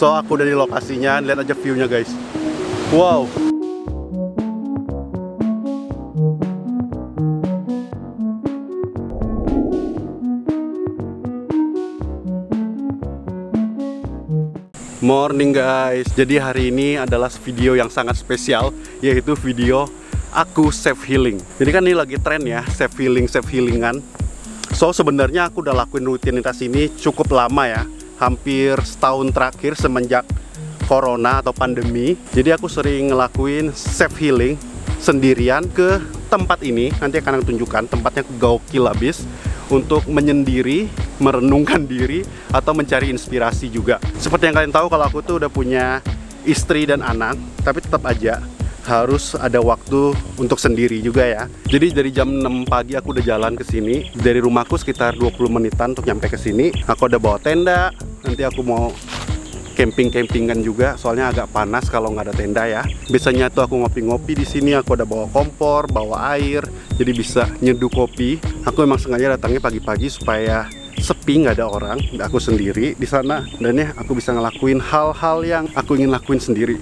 So aku udah di lokasinya, lihat aja view-nya guys. Wow. Morning guys. Jadi hari ini adalah video yang sangat spesial, yaitu video aku self healing. Jadi kan ini lagi tren ya, self healingan. So sebenarnya aku udah lakuin rutinitas ini cukup lama ya, hampir setahun terakhir semenjak corona atau pandemi. Jadi aku sering ngelakuin self healing sendirian ke tempat ini. Nanti akan aku tunjukkan tempatnya gokil abis, untuk menyendiri, merenungkan diri, atau mencari inspirasi juga. Seperti yang kalian tahu, kalau aku tuh udah punya istri dan anak, tapi tetap aja harus ada waktu untuk sendiri juga ya. Jadi dari jam 6 pagi aku udah jalan ke sini. Dari rumahku sekitar 20 menitan untuk nyampe ke sini. Aku udah bawa tenda, nanti aku mau campingan juga, soalnya agak panas kalau nggak ada tenda ya. Biasanya tuh aku ngopi-ngopi di sini, aku ada bawa kompor, bawa air, jadi bisa nyeduh kopi. Aku emang sengaja datangnya pagi-pagi supaya sepi, nggak ada orang, aku sendiri di sana, dan ya aku bisa ngelakuin hal-hal yang aku ingin lakuin sendiri.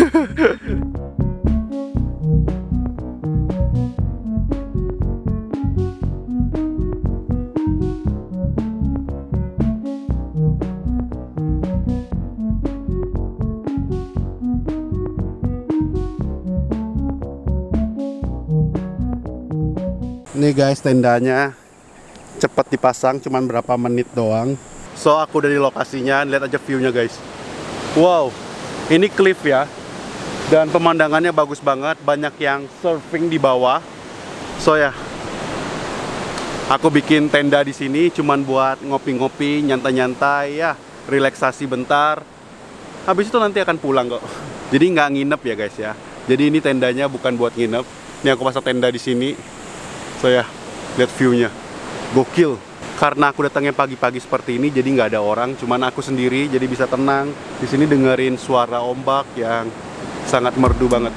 Nih guys, tendanya cepet dipasang, cuman berapa menit doang. So aku udah di lokasinya, lihat aja view-nya guys. Wow, ini cliff ya, dan pemandangannya bagus banget. Banyak yang surfing di bawah. So ya, aku bikin tenda di sini cuman buat ngopi-ngopi, nyantai-nyantai ya, relaksasi bentar. Habis itu nanti akan pulang kok. Jadi nggak nginep ya guys ya. Jadi ini tendanya bukan buat nginep. Ini aku pasang tenda di sini. So ya, lihat view-nya, gokil. Karena aku datangnya pagi-pagi seperti ini, jadi nggak ada orang, cuman aku sendiri, jadi bisa tenang. Di sini dengerin suara ombak yang sangat merdu banget.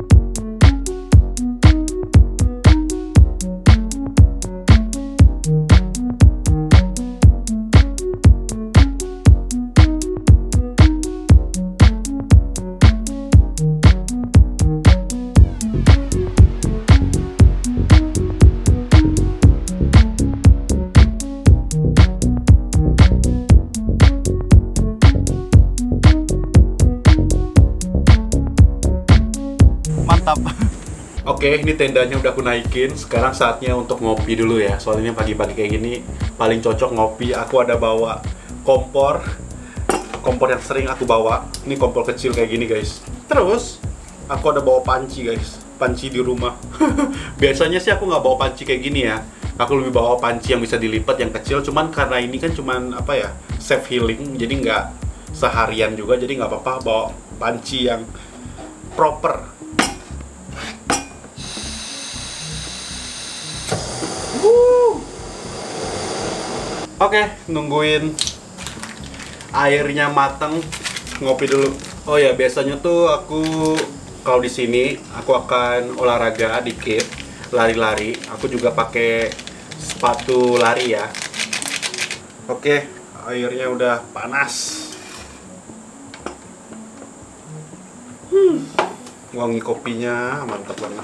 Oke, ini tendanya udah aku naikin. Sekarang saatnya untuk ngopi dulu ya. Soalnya pagi-pagi kayak gini paling cocok ngopi. Aku ada bawa kompor yang sering aku bawa. Ini kompor kecil kayak gini guys. Terus aku ada bawa panci guys, panci di rumah. Biasanya sih aku nggak bawa panci kayak gini ya. Aku lebih bawa panci yang bisa dilipat, yang kecil. Cuman karena ini kan cuman apa ya, self healing, jadi nggak seharian juga, jadi nggak apa-apa bawa panci yang proper. Oke, nungguin airnya mateng, ngopi dulu. Oh ya, biasanya tuh aku kalau di sini aku akan olahraga dikit, lari-lari. Aku juga pakai sepatu lari ya. Oke, airnya udah panas. Wangi kopinya mantap banget.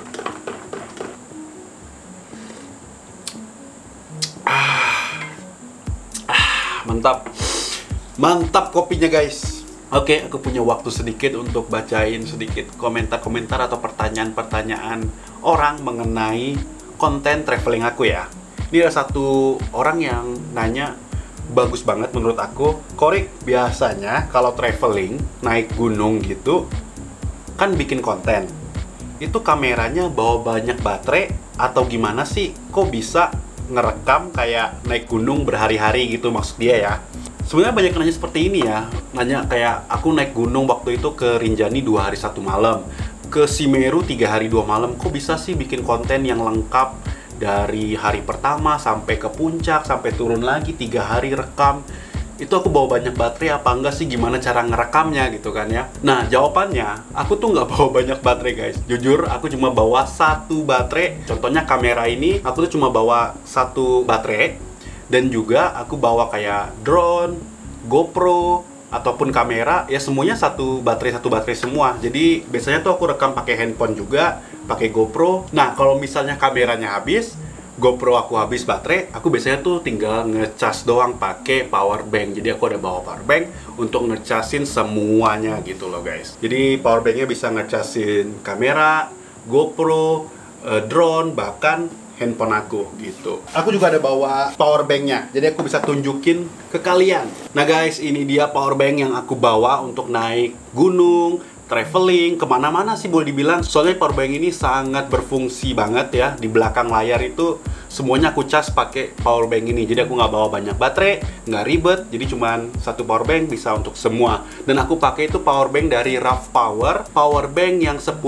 Mantap kopinya guys. Oke, aku punya waktu sedikit untuk bacain sedikit komentar-komentar atau pertanyaan-pertanyaan orang mengenai konten traveling aku ya. Ini ada satu orang yang nanya, bagus banget menurut aku. Korik, biasanya kalau traveling naik gunung gitu kan bikin konten, itu kameranya bawa banyak baterai atau gimana sih? Kok bisa ngerekam kayak naik gunung berhari-hari gitu, maksud dia ya. Sebenarnya banyak nanya seperti ini ya, nanya kayak aku naik gunung waktu itu ke Rinjani 2 hari 1 malam, ke Semeru 3 hari 2 malam, kok bisa sih bikin konten yang lengkap dari hari pertama sampai ke puncak, sampai turun lagi 3 hari rekam. Itu aku bawa banyak baterai apa enggak sih, gimana cara ngerekamnya gitu kan ya. Nah jawabannya, aku tuh nggak bawa banyak baterai guys. Jujur aku cuma bawa 1 baterai. Contohnya kamera ini aku tuh cuma bawa 1 baterai. Dan juga aku bawa kayak drone, GoPro, ataupun kamera, ya semuanya satu baterai semua. Jadi biasanya tuh aku rekam pakai handphone juga, pakai GoPro. Nah, kalau misalnya kameranya habis, GoPro aku habis baterai, aku biasanya tuh tinggal ngecas doang pakai power bank. Jadi aku ada bawa power bank untuk ngecasin semuanya gitu loh guys. Jadi power banknya bisa ngecasin kamera, GoPro, drone, bahkan handphone aku gitu. Aku juga ada bawa power banknya, jadi aku bisa tunjukin ke kalian. Nah guys, ini dia power bank yang aku bawa untuk naik gunung, traveling, kemana-mana sih boleh dibilang. Soalnya power bank ini sangat berfungsi banget ya. Di belakang layar itu semuanya aku cas pakai power bank ini. Jadi aku nggak bawa banyak baterai, nggak ribet. Jadi cuman satu power bank bisa untuk semua. Dan aku pakai itu power bank dari RAV power bank yang 10.000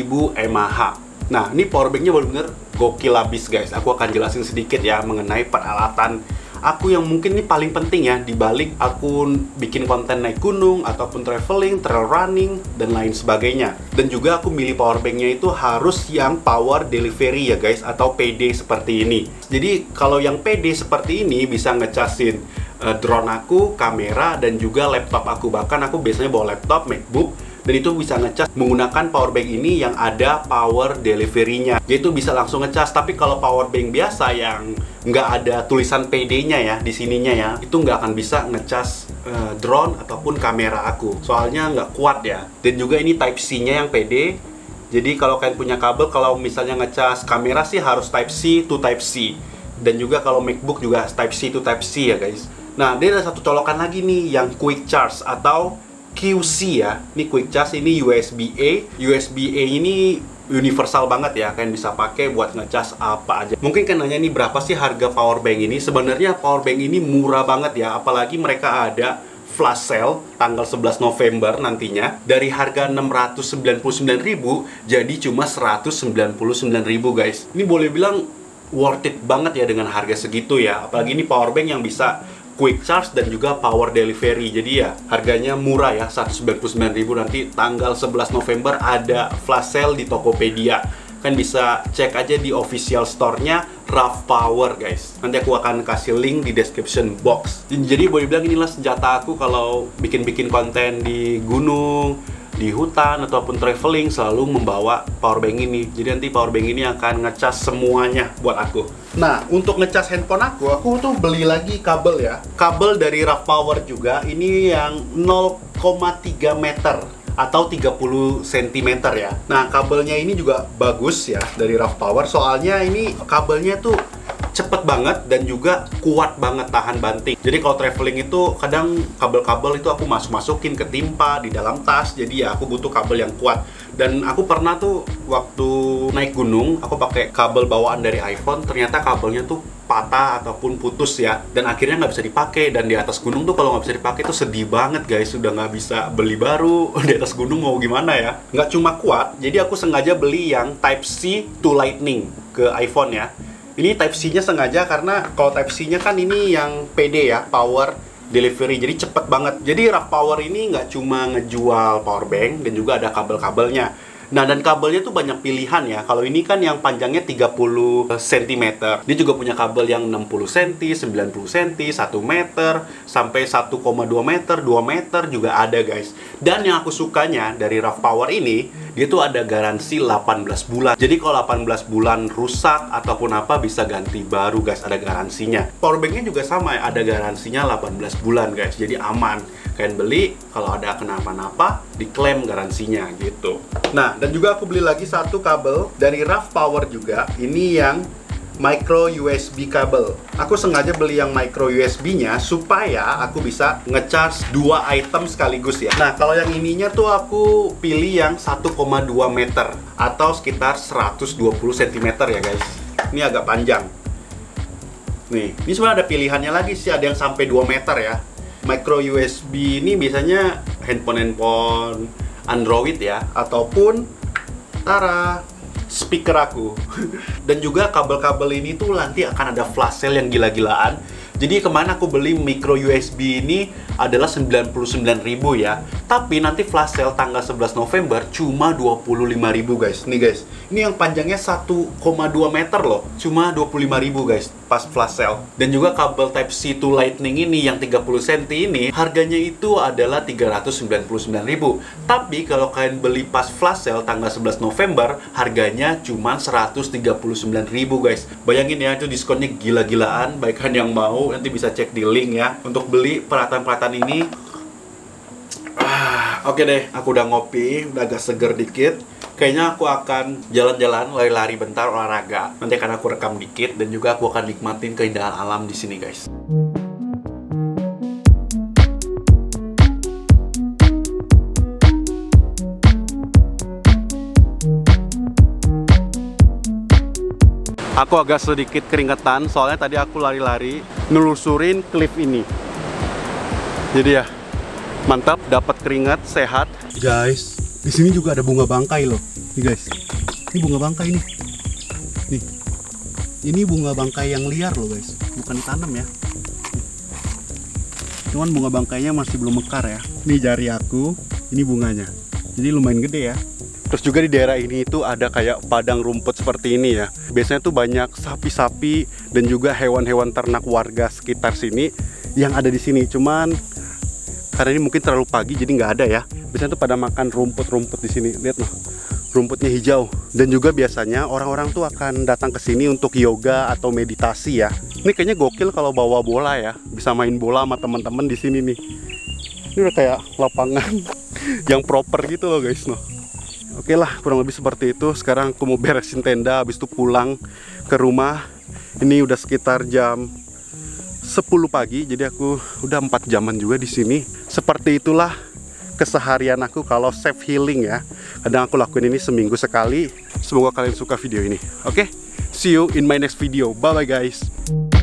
mAh. Nah, ini power banknya bener-bener gokil abis guys. Aku akan jelasin sedikit ya mengenai peralatan aku yang mungkin ini paling penting ya dibalik aku bikin konten naik gunung ataupun traveling, trail running, dan lain sebagainya. Dan juga aku milih power banknya itu harus yang power delivery ya guys, atau PD seperti ini. Jadi kalau yang PD seperti ini bisa ngecasin drone aku, kamera, dan juga laptop aku. Bahkan aku biasanya bawa laptop, MacBook, dan itu bisa ngecas menggunakan power bank ini yang ada power delivery-nya. Yaitu bisa langsung ngecas. Tapi kalau power bank biasa yang nggak ada tulisan PD-nya ya di sininya ya, itu nggak akan bisa ngecas drone ataupun kamera aku. Soalnya nggak kuat ya. Dan juga ini Type C-nya yang PD. Jadi kalau kalian punya kabel, kalau misalnya ngecas kamera sih harus Type C to Type C. Dan juga kalau MacBook juga Type C to Type C ya guys. Nah, dia ada satu colokan lagi nih yang Quick Charge atau QC ya. Ini Quick Charge, ini USB-A. USB-A ini universal banget ya, kalian bisa pakai buat ngecas apa aja. Mungkin kan nanya nih berapa sih harga power bank ini? Sebenarnya power bank ini murah banget ya, apalagi mereka ada flash sale tanggal 11 November nantinya. Dari harga 699.000 jadi cuma 199.000 guys. Ini boleh bilang worth it banget ya dengan harga segitu ya. Apalagi ini power bank yang bisa quick charge dan juga power delivery. Jadi ya harganya murah ya, 199.000. Nanti tanggal 11 November ada flash sale di Tokopedia. Kan bisa cek aja di official store-nya RAV Power guys. Nanti aku akan kasih link di description box. Jadi boleh bilang inilah senjata aku kalau bikin-bikin konten di gunung, di hutan, ataupun traveling, selalu membawa power bank ini. Jadi nanti power bank ini akan ngecas semuanya buat aku. Nah, untuk ngecas handphone aku tuh beli lagi kabel ya. Kabel dari RAV Power juga, ini yang 0,3 meter atau 30 cm ya. Nah, kabelnya ini juga bagus ya dari RAV Power. Soalnya ini kabelnya tuh cepet banget dan juga kuat banget tahan banting. Jadi kalau traveling itu kadang kabel-kabel itu aku masukin ketimpa di dalam tas. Jadi ya aku butuh kabel yang kuat. Dan aku pernah tuh waktu naik gunung, aku pakai kabel bawaan dari iPhone. Ternyata kabelnya tuh patah ataupun putus ya. Dan akhirnya nggak bisa dipakai. Dan di atas gunung tuh kalau nggak bisa dipakai tuh sedih banget guys. Sudah nggak bisa beli baru. Di atas gunung mau gimana ya? Nggak cuma kuat. Jadi aku sengaja beli yang Type C to Lightning ke iPhone ya. Ini Type C-nya sengaja karena kalau Type C-nya kan ini yang PD ya, power delivery, jadi cepet banget. Jadi RAV Power ini nggak cuma ngejual power bank dan juga ada kabel-kabelnya. Nah, dan kabelnya tuh banyak pilihan ya. Kalau ini kan yang panjangnya 30 cm. Dia juga punya kabel yang 60 cm, 90 cm, 1 meter, sampai 1,2 meter, 2 meter juga ada guys. Dan yang aku sukanya dari RAV Power ini, dia tuh ada garansi 18 bulan. Jadi kalau 18 bulan rusak ataupun apa bisa ganti baru guys, ada garansinya. Power banknya juga sama ya, ada garansinya 18 bulan guys. Jadi aman. Kalian beli, kalau ada kenapa-napa, diklaim garansinya gitu. Nah, dan juga aku beli lagi satu kabel dari RAV Power juga. Ini yang micro USB kabel. Aku sengaja beli yang micro USB-nya supaya aku bisa ngecharge 2 item sekaligus ya. Nah, kalau yang ininya tuh aku pilih yang 1,2 meter atau sekitar 120 cm ya guys. Ini agak panjang. Nih, ini sebenarnya ada pilihannya lagi sih, ada yang sampai 2 meter ya. Micro USB ini biasanya handphone Android ya, ataupun tara speaker aku. Dan juga kabel-kabel ini tuh nanti akan ada flash sale yang gila-gilaan. Jadi kemana aku beli micro USB ini adalah 99.000 ya. Tapi nanti flash sale tanggal 11 November cuma 25.000 guys. Nih guys, ini yang panjangnya 1,2 meter loh, cuma 25.000 guys pas flash sale. Dan juga kabel Type-C to Lightning ini yang 30 cm ini harganya itu adalah 399.000. Tapi kalau kalian beli pas flash sale tanggal 11 November, harganya cuma 139.000 guys. Bayangin ya, itu diskonnya gila-gilaan. Baik kalian yang mau, nanti bisa cek di link ya untuk beli peralatan-peralatan ini. Oke deh, aku udah ngopi, udah agak seger dikit. Kayaknya aku akan jalan-jalan, lari-lari bentar, olahraga. Nanti akan aku rekam dikit dan juga aku akan nikmatin keindahan alam di sini guys. Aku agak sedikit keringetan, soalnya tadi aku lari-lari nelusurin cliff ini. Jadi ya, mantap, dapat keringat, sehat. Guys, di sini juga ada bunga bangkai loh. Nih guys, ini bunga bangkai nih. Nih, ini bunga bangkai yang liar loh guys, bukan tanam ya. Cuman bunga bangkainya masih belum mekar ya. Nih jari aku, ini bunganya. Jadi lumayan gede ya. Terus juga di daerah ini itu ada kayak padang rumput seperti ini ya. Biasanya tuh banyak sapi-sapi dan juga hewan-hewan ternak warga sekitar sini yang ada di sini. Cuman karena ini mungkin terlalu pagi jadi nggak ada ya. Biasanya tuh pada makan rumput-rumput di sini. Lihat loh, rumputnya hijau. Dan juga biasanya orang-orang tuh akan datang ke sini untuk yoga atau meditasi ya. Ini kayaknya gokil kalau bawa bola ya. Bisa main bola sama teman-teman di sini nih. Ini udah kayak lapangan yang proper gitu loh guys loh. Oke lah, kurang lebih seperti itu. Sekarang aku mau beresin tenda, habis itu pulang ke rumah. Ini udah sekitar jam 10 pagi, jadi aku udah 4 jaman juga di sini. Seperti itulah keseharian aku kalau self healing ya. Kadang aku lakuin ini seminggu sekali. Semoga kalian suka video ini. Oke, see you in my next video. Bye bye guys.